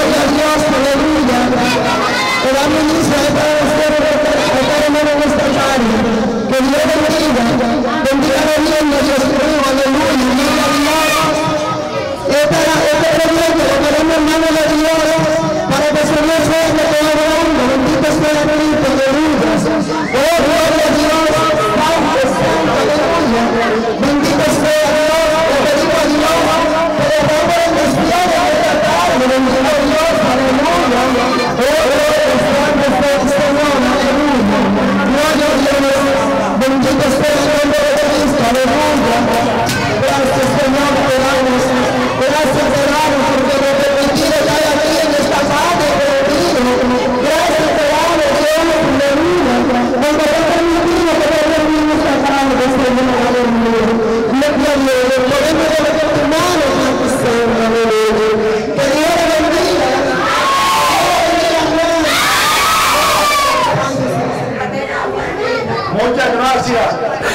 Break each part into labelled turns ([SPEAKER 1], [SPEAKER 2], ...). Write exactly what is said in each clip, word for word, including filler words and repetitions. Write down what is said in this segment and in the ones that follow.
[SPEAKER 1] Gloria a Dios, aleluya. Que damos inicio a esta hermano en esta tarde. Que Dios bendiga. Bendiga a Dios, Dios mío, aleluya. Gloria a Dios. Esta este proyecto lo queremos en manos de Dios para que se nos vea todo el mundo. Bendito sea Cristo, aleluya. Oh, gloria a Dios. Padre Santo, aleluya. Bendito sea Dios. Le pedimos a Dios que le damos el despliegue de esta tarde. Bendito a Dios, aleluya. Oh, gloria Santo sea el Señor, aleluya. Gloria a Dios. Bendito sea el nombre de Cristo, aleluya. Gracias, Señor, te damos. Gracias, hermano, porque lo permitido que hay aquí en esta tarde, permitido. Gracias, hermano, Dios, aleluya. Porque lo permitido que lo permitido en esta tarde, Señor, aleluya. Gloria a Dios, podemos levantar tu mano, Santo Señor, aleluya. Que Dios le bendiga.
[SPEAKER 2] Muchas gracias.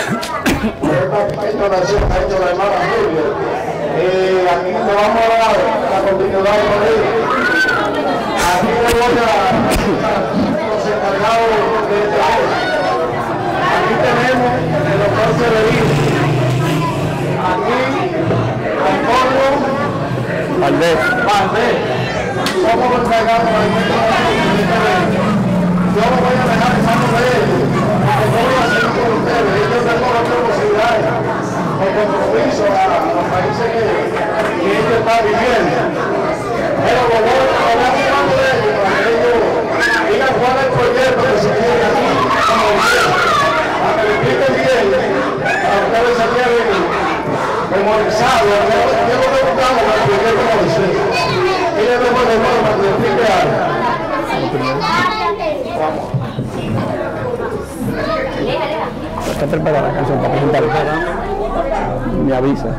[SPEAKER 2] Esta oración ha hecho la hermana Julia. Eh, aquí te vamos a dar la continuidad con él. Aquí le voy a los encargados de este año. Aquí tenemos el doctor Severino. Aquí, Antonio
[SPEAKER 3] Valdés.
[SPEAKER 2] Valdés. Somos los encargados de este evento. Yo lo voy a dejar en manos de ellos. Porque voy a hacer con ustedes. Ellos tengo las posibilidades. El compromiso a los países que, que ellos están viviendo. Pero lo voy a hablar hablando de ellos para que ellos digan cuál es el proyecto que se tiene aquí, como ustedes, para que le expliquen bien, para que ustedes se queden memorizados. Yo lo que buscamos para el proyecto de Moisés. Y le dejo de nuevo para que le explique algo. Vamos.
[SPEAKER 3] Está preparada la canción para presentarla. Me avisa.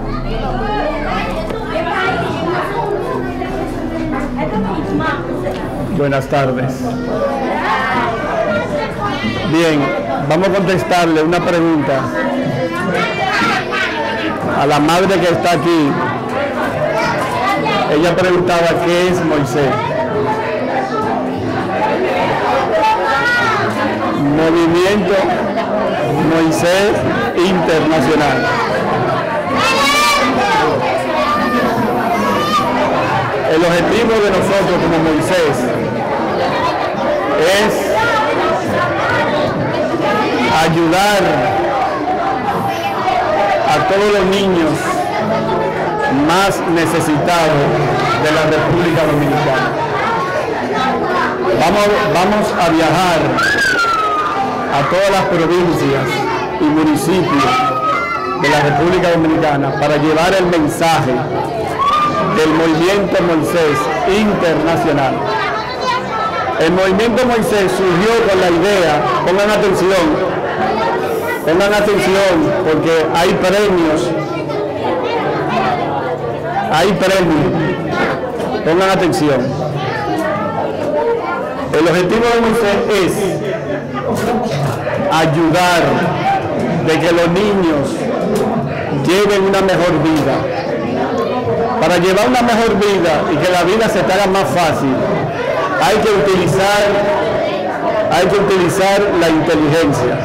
[SPEAKER 3] Buenas tardes. Bien, vamos a contestarle una pregunta a la madre que está aquí. Ella preguntaba qué es Moisés. Movimiento Moisés Internacional. El objetivo de nosotros como Moisés es ayudar a todos los niños más necesitados de la República Dominicana. Vamos, vamos a viajar a todas las provincias y municipios de la República Dominicana para llevar el mensaje del Movimiento Moisés Internacional. El Movimiento Moisés surgió con la idea, pongan atención, pongan atención porque hay premios, hay premios, pongan atención. El objetivo de Moisés es ayudar de que los niños lleven una mejor vida. Para llevar una mejor vida y que la vida se te haga más fácil, hay que utilizar, hay que utilizar la inteligencia.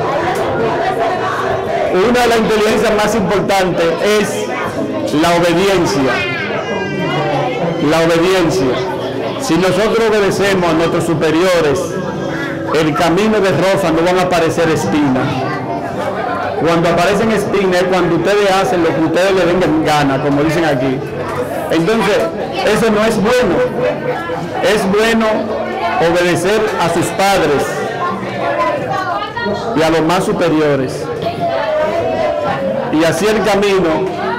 [SPEAKER 3] Una de las inteligencias más importantes es la obediencia. La obediencia. Si nosotros obedecemos a nuestros superiores, el camino de rosa no van a aparecer espinas. Cuando aparecen espinas es cuando ustedes hacen lo que ustedes les den gana, como dicen aquí. Entonces, eso no es bueno. Es bueno obedecer a sus padres y a los más superiores. Y así el camino,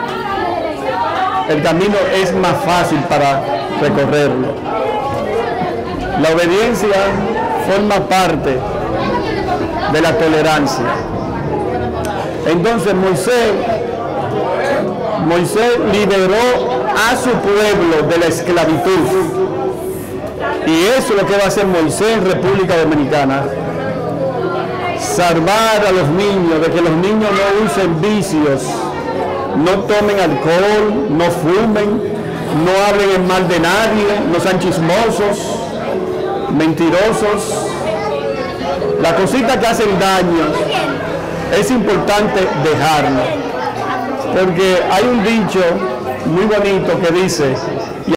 [SPEAKER 3] el camino es más fácil para recorrerlo. La obediencia forma parte de la tolerancia. Entonces Moisés, Moisés liberó a su pueblo de la esclavitud. Y eso es lo que va a hacer Moisés en República Dominicana. Salvar a los niños, de que los niños no usen vicios, no tomen alcohol, no fumen, no hablen en mal de nadie, no sean chismosos, mentirosos. Las cositas que hacen daño es importante dejarlo, porque hay un dicho muy bonito que dice